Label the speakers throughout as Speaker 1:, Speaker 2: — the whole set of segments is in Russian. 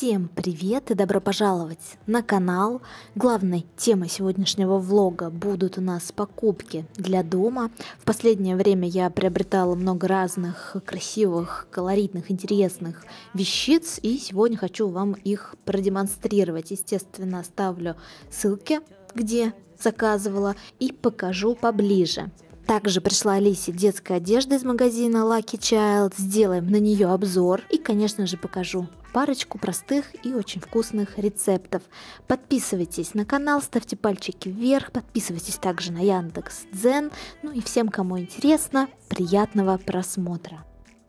Speaker 1: Всем привет и добро пожаловать на канал. Главной темой сегодняшнего влога будут у нас покупки для дома. В последнее время я приобретала много разных красивых, колоритных, интересных вещиц, и сегодня хочу вам их продемонстрировать. Естественно, оставлю ссылки, где заказывала, и покажу поближе. Также пришла Алисе детская одежда из магазина Lucky Child. Сделаем на нее обзор и, конечно же, покажу парочку простых и очень вкусных рецептов. Подписывайтесь на канал, ставьте пальчики вверх, подписывайтесь также на Яндекс.Дзен. Ну и всем, кому интересно, приятного просмотра.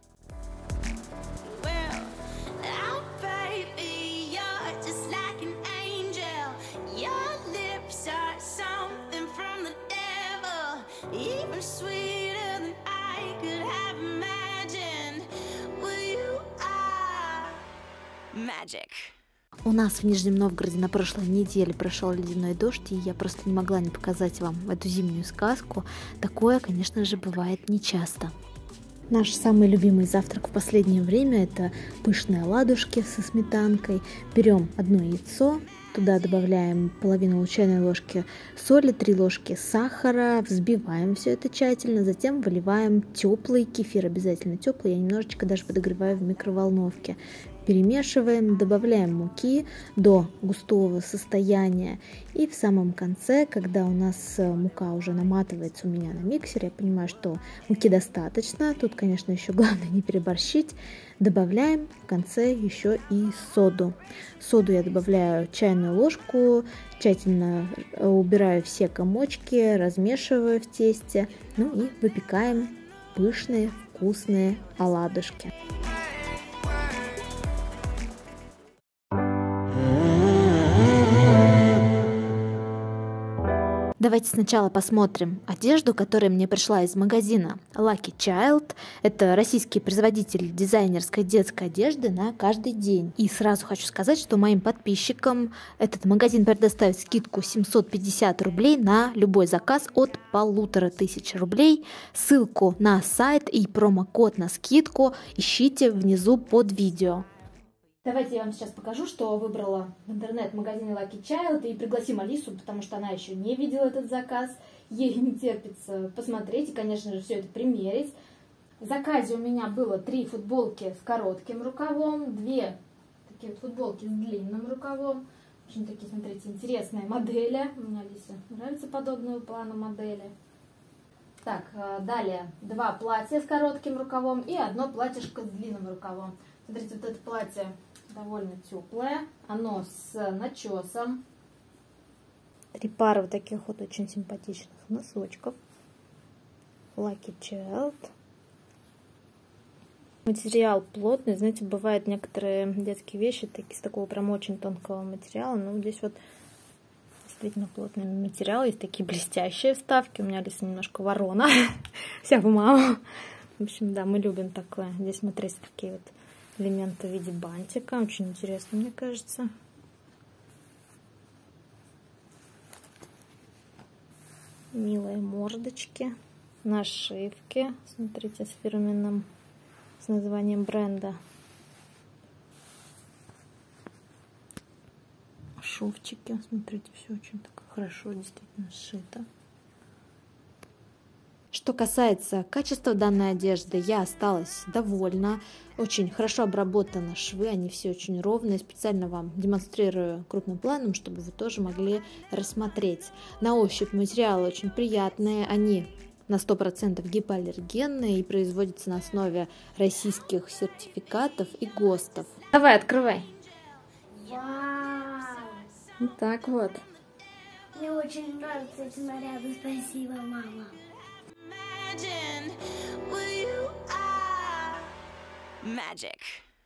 Speaker 1: У нас в Нижнем Новгороде на прошлой неделе прошел ледяной дождь, и я просто не могла не показать вам эту зимнюю сказку. Такое, конечно же, бывает нечасто. Наш самый любимый завтрак в последнее время – это пышные оладушки со сметанкой. Берем одно яйцо, туда добавляем половину чайной ложки соли, 3 ложки сахара, взбиваем все это тщательно, затем выливаем теплый кефир, обязательно теплый, я немножечко даже подогреваю в микроволновке. Перемешиваем, добавляем муки до густого состояния, и в самом конце, когда у нас мука уже наматывается у меня на миксере, я понимаю, что муки достаточно, тут, конечно, еще главное не переборщить, добавляем в конце еще и соду. Соду я добавляю чайную ложку, тщательно убираю все комочки, размешиваю в тесте, ну и выпекаем пышные вкусные оладушки. Давайте сначала посмотрим одежду, которая мне пришла из магазина Lucky Child. Это российский производитель дизайнерской детской одежды на каждый день. И сразу хочу сказать, что моим подписчикам этот магазин предоставит скидку 750 рублей на любой заказ от 1500 рублей. Ссылку на сайт и промокод на скидку ищите внизу под видео. Давайте я вам сейчас покажу, что выбрала в интернет-магазине Lucky Child, и пригласим Алису, потому что она еще не видела этот заказ. Ей не терпится посмотреть и, конечно же, все это примерить. В заказе у меня было 3 футболки с коротким рукавом, 2 такие вот футболки с длинным рукавом. Очень такие, смотрите, интересные модели. Мне Алисе нравятся подобного плана модели. Так, далее 2 платья с коротким рукавом и 1 платьишко с длинным рукавом. Смотрите, вот это платье довольно теплое, оно с начесом. 3 пары вот таких вот очень симпатичных носочков. Lucky Child. Материал плотный, знаете, бывают некоторые детские вещи из такого прям очень тонкого материала, но здесь вот действительно плотный материал, есть такие блестящие вставки. У меня Алиса немножко ворона, вся в маму. В общем, да, мы любим такое. Здесь, смотрите, такие вот элементы в виде бантика. Очень интересно, мне кажется. Милые мордочки. Нашивки. Смотрите, с фирменным, с названием бренда. Шовчики. Смотрите, все очень так хорошо, действительно сшито. Что касается качества данной одежды, я осталась довольна. Очень хорошо обработаны швы, они все очень ровные. Специально вам демонстрирую крупным планом, чтобы вы тоже могли рассмотреть. На ощупь материалы очень приятные, они на 100% гипоаллергенные и производятся на основе российских сертификатов и ГОСТов. Давай, открывай.
Speaker 2: Вау!
Speaker 1: Вот так вот.
Speaker 2: Мне очень нравятся эти наряды. Спасибо, мама.
Speaker 3: Magic.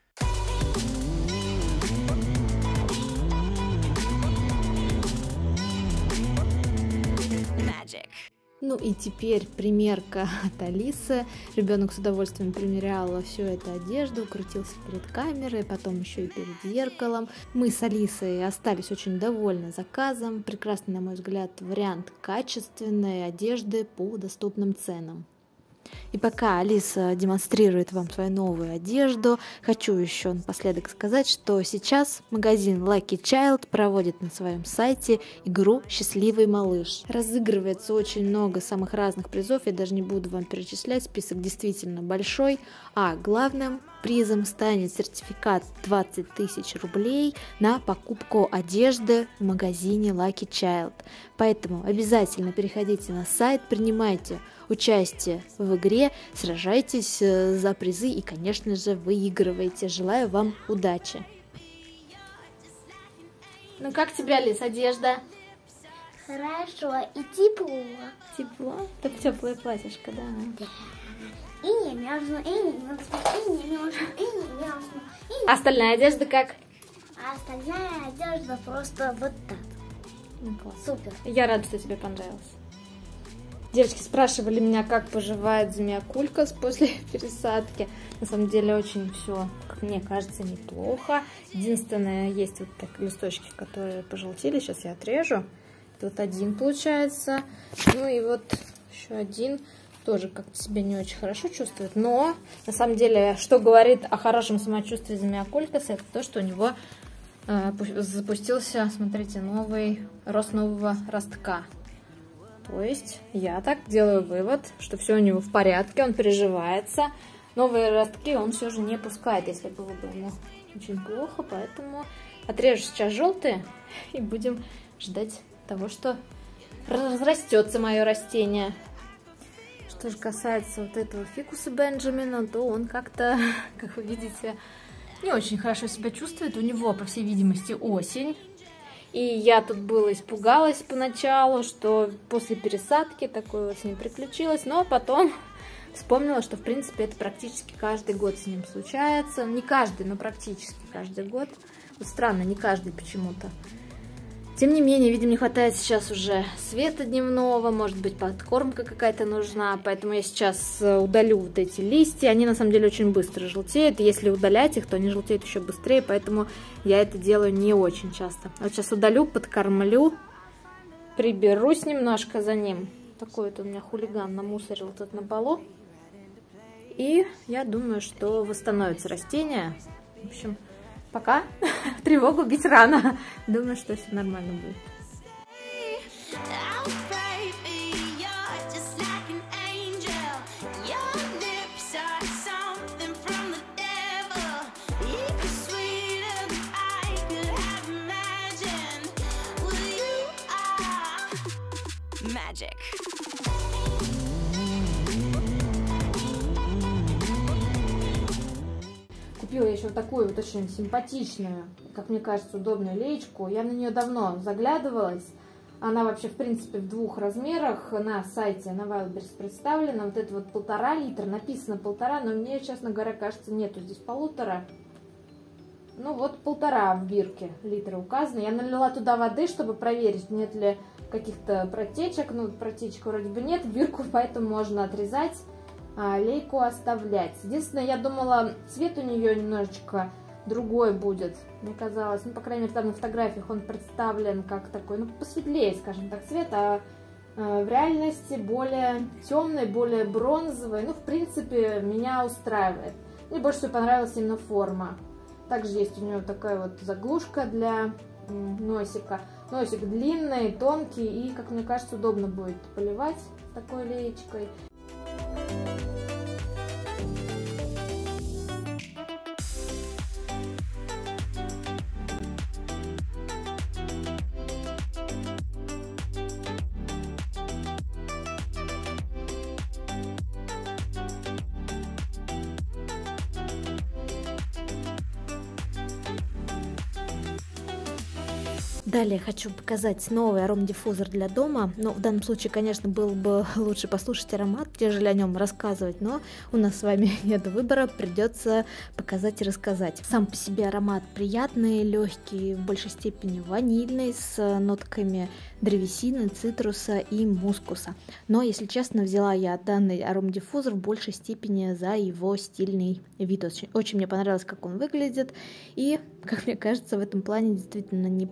Speaker 1: Ну и теперь примерка от Алисы. Ребенок с удовольствием примерял всю эту одежду, крутился перед камерой, потом еще и перед зеркалом. Мы с Алисой остались очень довольны заказом. Прекрасный, на мой взгляд, вариант качественной одежды по доступным ценам. И пока Алиса демонстрирует вам свою новую одежду, хочу еще напоследок сказать, что сейчас магазин Lucky Child проводит на своем сайте игру «Счастливый малыш». Разыгрывается очень много самых разных призов, я даже не буду вам перечислять, список действительно большой, а главным призом станет сертификат 20 тысяч рублей на покупку одежды в магазине Lucky Child. Поэтому обязательно переходите на сайт, принимайте участие в игре, сражайтесь за призы и, конечно же, выигрывайте. Желаю вам удачи! Ну как тебе, Алис, одежда?
Speaker 2: Хорошо и тепло.
Speaker 1: Тепло? Так теплое платьишко, да?
Speaker 2: Да. И не мерзну, и не мерзну, и не мерзну, и не мерзну.
Speaker 1: А остальная одежда как?
Speaker 2: А остальная одежда просто вот так.
Speaker 1: Ну, класс.
Speaker 2: Супер.
Speaker 1: Я рада, что тебе понравилось. Девочки спрашивали меня, как поживает Змея Кулькас после пересадки. На самом деле очень все, как мне кажется, неплохо. Единственное, есть вот так листочки, которые пожелтели. Сейчас я отрежу. Вот один получается. Ну и вот еще один. Тоже как-то себя не очень хорошо чувствует. Но на самом деле, что говорит о хорошем самочувствии Змея Кулькаса, это то, что у него запустился, смотрите, рост нового ростка. То есть я так делаю вывод, что все у него в порядке, он приживается. Новые ростки он все же не пускает, если было бы ему очень плохо. Поэтому отрежу сейчас желтые и будем ждать того, что разрастется мое растение. Что же касается вот этого фикуса Бенджамина, то он как-то, как вы видите, не очень хорошо себя чувствует. У него, по всей видимости, осень. И я тут было испугалась поначалу, что после пересадки такое вот с ним приключилось. Но потом вспомнила, что, в принципе, это практически каждый год с ним случается. Не каждый, но практически каждый год. Вот странно, не каждый почему-то. Тем не менее, видимо, не хватает сейчас уже света дневного, может быть, подкормка какая-то нужна, поэтому я сейчас удалю вот эти листья, они на самом деле очень быстро желтеют, и если удалять их, то они желтеют еще быстрее, поэтому я это делаю не очень часто. Вот сейчас удалю, подкормлю, приберусь немножко за ним. Такой вот у меня хулиган намусорил тут на полу, и я думаю, что восстановится растение. В общем, пока тревогу бить рано. Думаю, что все нормально будет.
Speaker 3: Magic.
Speaker 1: Купила я еще вот такую вот очень симпатичную, как мне кажется, удобную леечку. Я на нее давно заглядывалась. Она вообще, в принципе, в двух размерах на сайте на Wildberries представлена. Вот это вот 1,5 литра, написано 1,5, но мне, честно говоря, кажется, нету здесь 1,5. Ну вот 1,5 в бирке литра указано. Я налила туда воды, чтобы проверить, нет ли каких-то протечек. Ну, протечек вроде бы нет, бирку поэтому можно отрезать. Лейку оставлять. Единственное, я думала, цвет у нее немножечко другой будет. Мне казалось, ну, по крайней мере, там на фотографиях он представлен как такой, ну, посветлее, скажем так, цвет, а в реальности более темный, более бронзовый. Ну, в принципе, меня устраивает. Мне больше всего понравилась именно форма. Также есть у нее такая вот заглушка для носика. Носик длинный, тонкий и, как мне кажется, удобно будет поливать такой леечкой. Далее хочу показать новый аромадиффузор для дома, но в данном случае, конечно, было бы лучше послушать аромат, нежели о нем рассказывать, но у нас с вами нет выбора, придется показать и рассказать. Сам по себе аромат приятный, легкий, в большей степени ванильный, с нотками древесины, цитруса и мускуса. Но, если честно, взяла я данный аромадиффузор в большей степени за его стильный вид. Очень мне понравилось, как он выглядит, и, как мне кажется, в этом плане действительно не прогадала.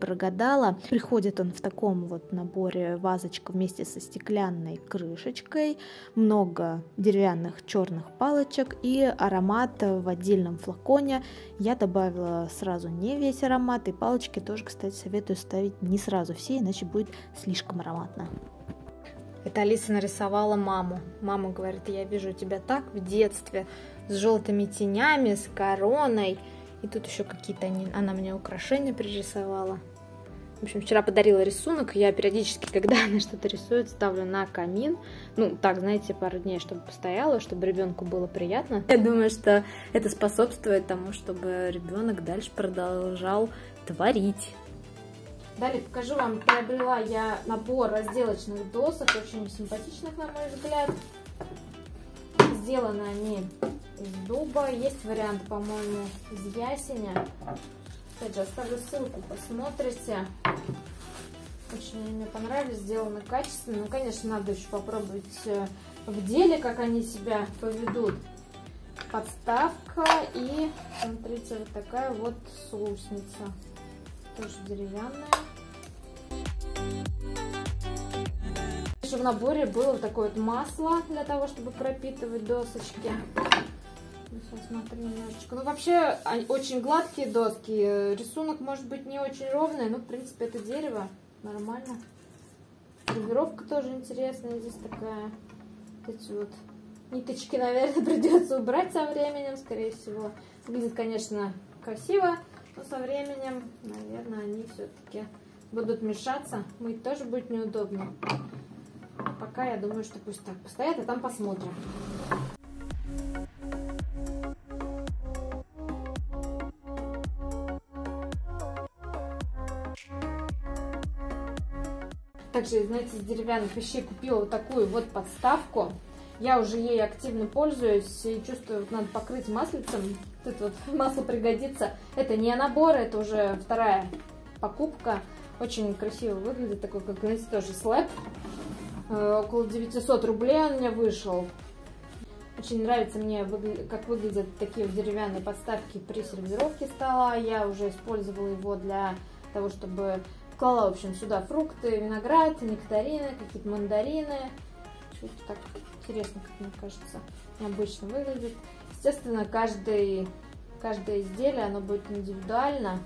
Speaker 1: ожидала. Приходит он в таком вот наборе: вазочка вместе со стеклянной крышечкой, много деревянных черных палочек и аромат в отдельном флаконе. Я добавила сразу не весь аромат, и палочки тоже, кстати, советую ставить не сразу все, иначе будет слишком ароматно. Это Алиса нарисовала маму. Мама говорит: я вижу тебя так в детстве, с желтыми тенями, с короной. И тут еще какие-то она мне украшения пририсовала. В общем, вчера подарила рисунок. Я периодически, когда она что-то рисует, ставлю на камин. Ну, так, знаете, пару дней, чтобы постояло, чтобы ребенку было приятно. Я думаю, что это способствует тому, чтобы ребенок дальше продолжал творить. Далее покажу вам, приобрела я набор разделочных досок, очень симпатичных, на мой взгляд. Сделаны они из дуба, есть вариант, по-моему, из ясеня. Опять же, оставлю ссылку, посмотрите. Очень они мне понравились, сделаны качественно. Ну, конечно, надо еще попробовать в деле, как они себя поведут. Подставка и, смотрите, вот такая вот соусница. Тоже деревянная. Еще в наборе было вот такое вот масло для того, чтобы пропитывать досочки. Сейчас смотрю немножечко. Ну, вообще, очень гладкие доски. Рисунок может быть не очень ровный, но, в принципе, это дерево. Нормально. Гравировка тоже интересная. Здесь такая, вот эти вот ниточки, наверное, придется убрать со временем, скорее всего. Выглядит, конечно, красиво. Но со временем, наверное, они все-таки будут мешаться. Мыть тоже будет неудобно. А пока я думаю, что пусть так постоят, а там посмотрим. Также, знаете, из деревянных вещей купила вот такую вот подставку. Я уже ей активно пользуюсь и чувствую, вот надо покрыть маслицем. Тут вот масло пригодится. Это не набор, это уже вторая покупка. Очень красиво выглядит, такой, как, знаете, тоже слэп. Около 900 рублей он мне вышел. Очень нравится мне, как выглядят такие вот деревянные подставки при сервировке стола. Я уже использовала его для того, чтобы клала, в общем, сюда фрукты, виноград, нектарины, какие-то мандарины. Что-то так интересно, как мне кажется, необычно выглядит. Естественно, каждое изделие, оно будет индивидуально.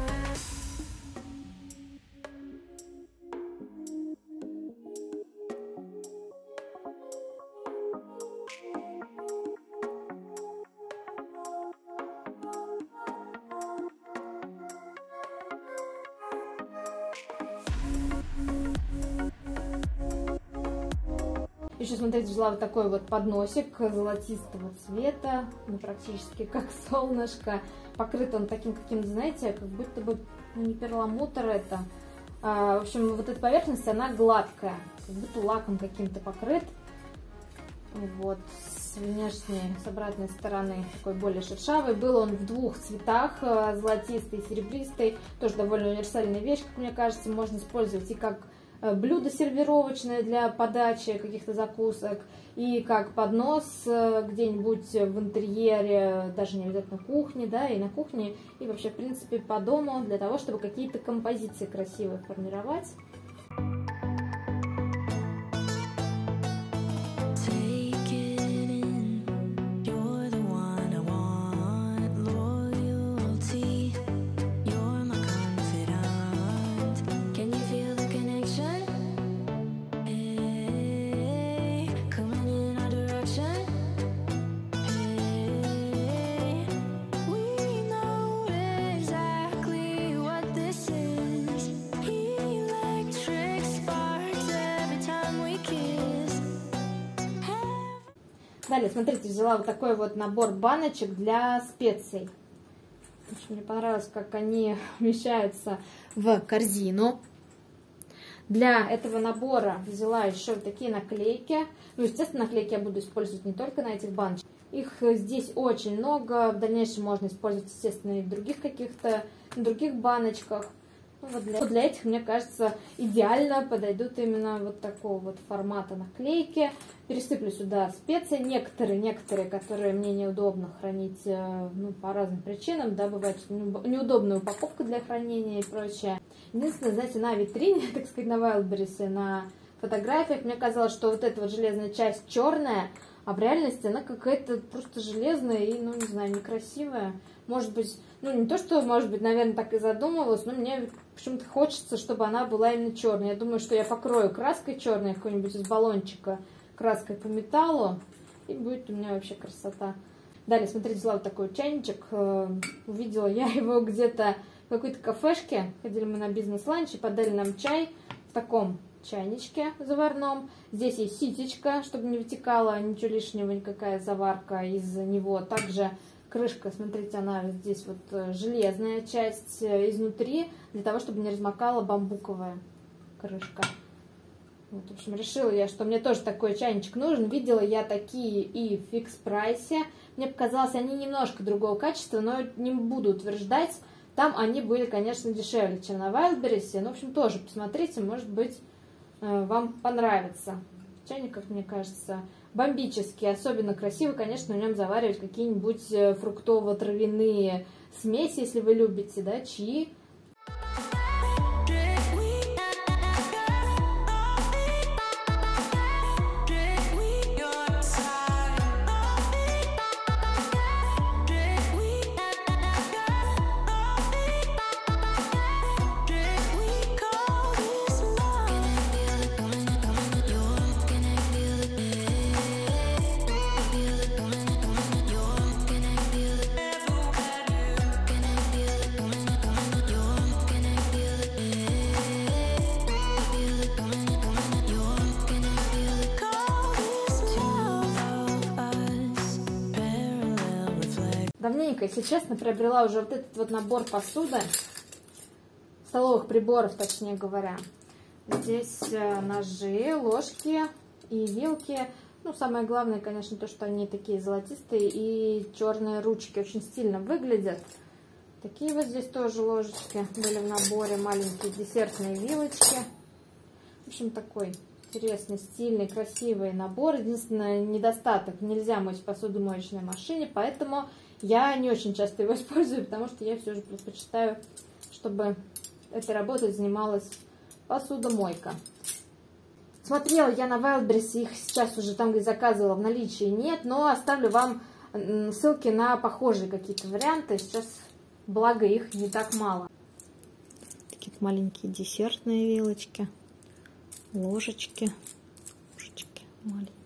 Speaker 1: Еще, смотрите, взяла вот такой вот подносик золотистого цвета, ну, практически как солнышко. Покрыт он таким каким-то, знаете, как будто бы, ну, не перламутр это. В общем, вот эта поверхность, она гладкая, как будто лаком каким-то покрыт. Вот, с внешней, с обратной стороны такой более шершавый. Был он в двух цветах, золотистый и серебристый. Тоже довольно универсальная вещь, как мне кажется, можно использовать и как блюдо сервировочное для подачи каких-то закусок, и как поднос где-нибудь в интерьере, даже не обязательно кухне, да, и на кухне, и вообще, в принципе, по дому, для того, чтобы какие-то композиции красивые формировать. Далее, смотрите, взяла вот такой вот набор баночек для специй. Очень мне понравилось, как они вмещаются в корзину. Для этого набора взяла еще вот такие наклейки. Ну, естественно, наклейки я буду использовать не только на этих баночках. Их здесь очень много. В дальнейшем можно использовать, естественно, и в других каких-то, других баночках. Вот для этих, мне кажется, идеально подойдут именно вот такого вот формата наклейки. Пересыплю сюда специи, некоторые, которые мне неудобно хранить, ну, по разным причинам, да, бывает неудобная упаковка для хранения и прочее. Единственное, знаете, на витрине, так сказать, на Wildberries, на фотографиях, мне казалось, что вот эта вот железная часть черная, а в реальности она какая-то просто железная и, ну, не знаю, некрасивая. Может быть, ну, не то, что, может быть, наверное, так и задумывалась, но мне почему-то хочется, чтобы она была именно черная. Я думаю, что я покрою краской черной, какой-нибудь из баллончика, краской по металлу, и будет у меня вообще красота. Далее, смотрите, взяла вот такой чайничек. Увидела я его где-то в какой-то кафешке. Ходили мы на бизнес-ланч и подали нам чай в таком чайничке заварном. Здесь есть ситечка, чтобы не вытекала ничего лишнего, никакая заварка из него. Также крышка, смотрите, она здесь вот железная часть изнутри, для того, чтобы не размокала бамбуковая крышка. Вот, в общем, решила я, что мне тоже такой чайничек нужен. Видела я такие и в фикс-прайсе. Мне показалось, они немножко другого качества, но не буду утверждать. Там они были, конечно, дешевле, чем на Wildberries. Ну, в общем, тоже посмотрите, может быть, вам понравится. Чайник, как мне кажется, бомбический. Особенно красиво, конечно, в нем заваривать какие-нибудь фруктово-травяные смеси, если вы любите, да, чаи. Давненько, если честно, приобрела уже вот этот вот набор посуды, столовых приборов, точнее говоря. Здесь ножи, ложки и вилки. Ну, самое главное, конечно, то, что они такие золотистые и черные ручки. Очень стильно выглядят. Такие вот здесь тоже ложечки были в наборе, маленькие десертные вилочки. В общем, такой интересный, стильный, красивый набор. Единственный недостаток: нельзя мыть в посудомоечной машине, поэтому я не очень часто его использую, потому что я все же предпочитаю, чтобы этой работой занималась посудомойка. Смотрела я на Wildberries, их сейчас уже там, где заказывала, в наличии нет, но оставлю вам ссылки на похожие какие-то варианты. Сейчас, благо, их не так мало. Такие маленькие десертные вилочки, ложечки маленькие.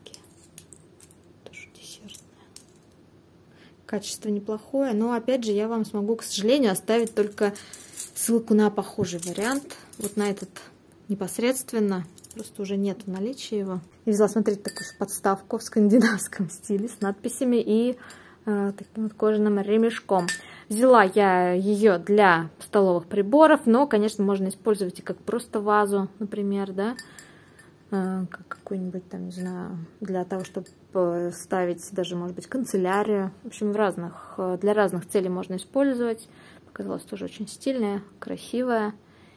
Speaker 1: Качество неплохое, но опять же я вам смогу, к сожалению, оставить только ссылку на похожий вариант. Вот на этот непосредственно, просто уже нет в наличии его. Я взяла, смотрите, такую подставку в скандинавском стиле с надписями и таким вот кожаным ремешком. Взяла я ее для столовых приборов, но, конечно, можно использовать и как просто вазу, например, да, как какую-нибудь там, не знаю, для того, чтобы ставить даже, может быть, канцелярию. В общем, для разных целей можно использовать. Показалось тоже очень стильная, красивая.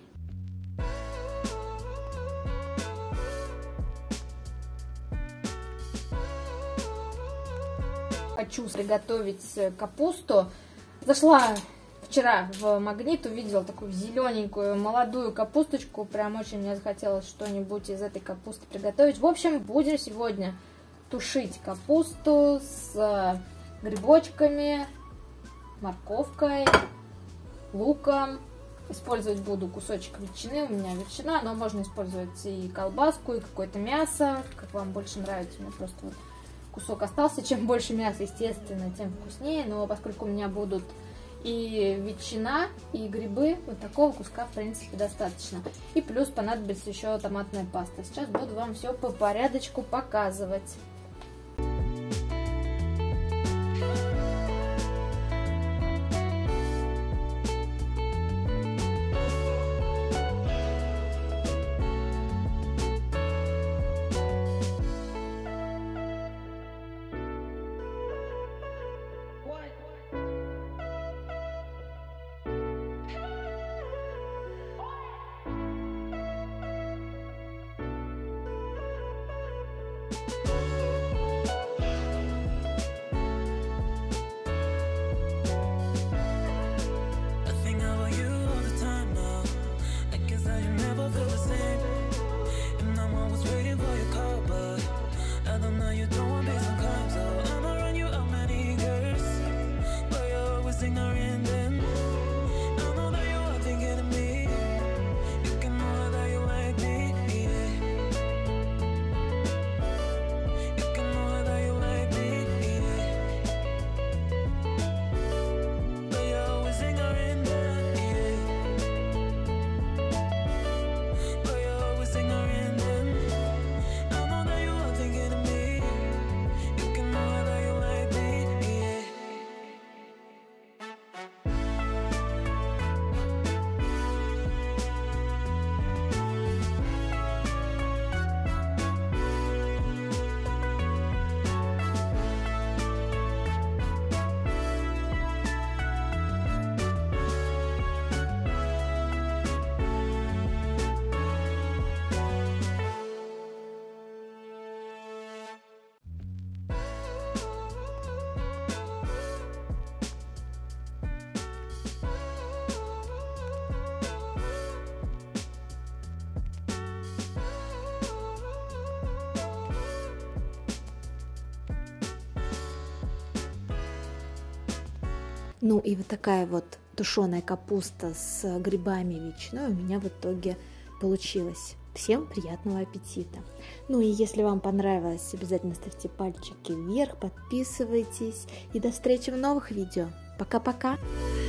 Speaker 1: Хочу приготовить капусту. Зашла вчера в Магнит, увидела такую зелененькую молодую капусточку. Прям очень мне захотелось что-нибудь из этой капусты приготовить. В общем, будем сегодня тушить капусту с грибочками, морковкой, луком. Использовать буду кусочек ветчины. У меня ветчина, но можно использовать и колбаску, и какое-то мясо, как вам больше нравится. У меня просто вот кусок остался. Чем больше мяса, естественно, тем вкуснее. Но поскольку у меня будут и ветчина, и грибы, вот такого куска, в принципе, достаточно. И плюс понадобится еще томатная паста. Сейчас буду вам все по порядочку показывать. Ну и вот такая вот тушеная капуста с грибами ветчиной у меня в итоге получилась. Всем приятного аппетита! Ну и если вам понравилось, обязательно ставьте пальчики вверх, подписывайтесь и до встречи в новых видео. Пока-пока!